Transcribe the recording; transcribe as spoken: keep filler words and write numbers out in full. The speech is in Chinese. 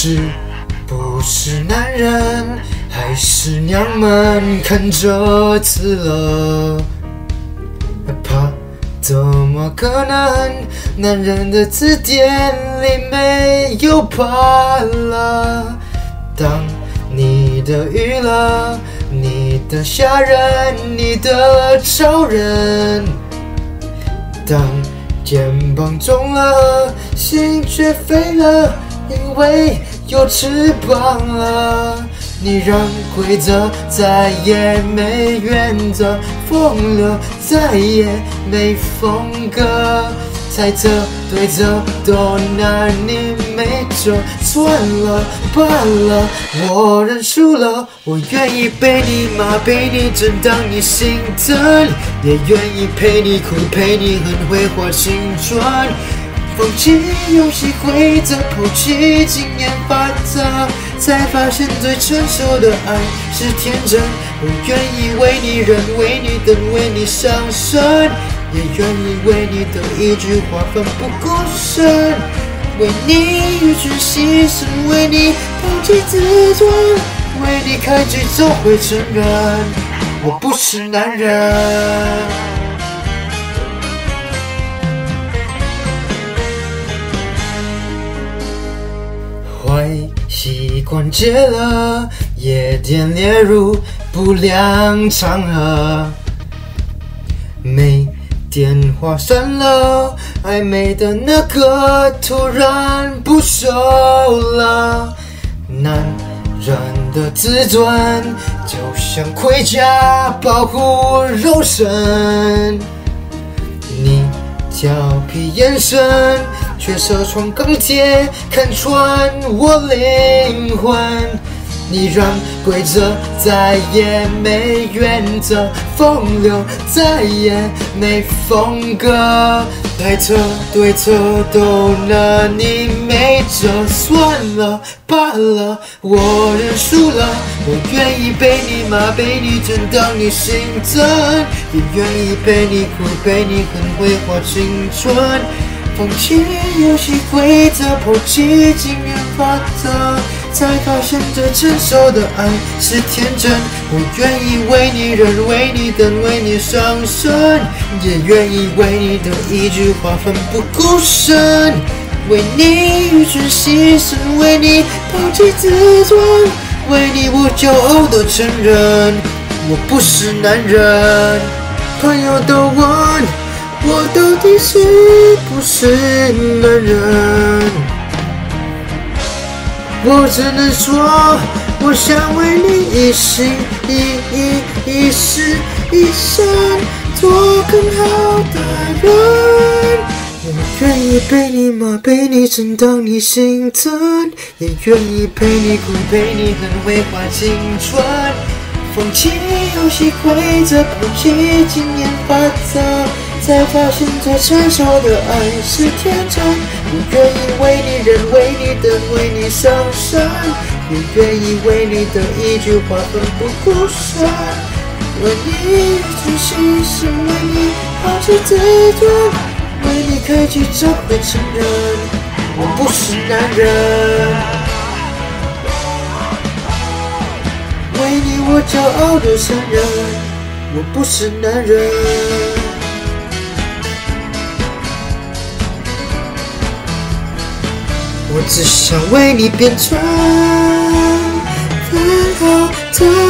是不是男人，还是娘们看着死了？怕怎么可能？男人的字典里没有怕了。当你的娱乐，你的吓人，你的超人。当肩膀重了，心却飞了，因为有翅膀了。你让规则再也没原则，风流再也没风格，猜测对策都拿你没辙。算了罢了，我认输了，我愿意被你骂，被你整，当你心疼，也愿意陪你哭，陪你恨，挥霍青春。放弃游戏规则，抛弃经验法则，才发现最成熟的爱是天真。我愿意为你忍，为你等，为你伤神，也愿意为你的一句话奋不顾身，为你与之牺牲，为你抛弃自尊，为你开局总会承认我不是男人。坏习惯戒了，夜店列入不良场合，没电话删了，暧昧的那个突然不熟了。男人的自尊就像盔甲保护肉身，你调皮眼神却射穿钢铁，看穿我灵魂。你让规则再也没原则，风流再也没风格，猜测对策都拿你没辙。算了罢了，我认输了，我愿意被你骂，被你整，当你心疼，也愿意陪你哭，陪你恨，挥霍青春。放弃游戏规则，抛弃经验法则，才发现最成熟的爱是天真。我愿意为你忍，为你等，为你伤神，也愿意为你的一句话奋不顾身，为你与之牺牲，为你抛弃自尊，为你我骄傲地承认我不是男人。朋友都问我到底是不是男人，我只能说，我想为你一心一意一世一生做更好的人。我愿意被你骂，被你整，当你心疼，也愿意陪你哭，陪你恨，挥霍青春。放弃游戏规则，抛弃经验法则，才发现最成熟的爱是天真。我愿意为你忍，为你等，为你伤神，也愿意为你的一句话奋不顾身，为你去牺牲，为你抛弃自尊，为你开启这会承认我不是男人。为你我骄傲地承认我不是男人。我只想为你变成更好的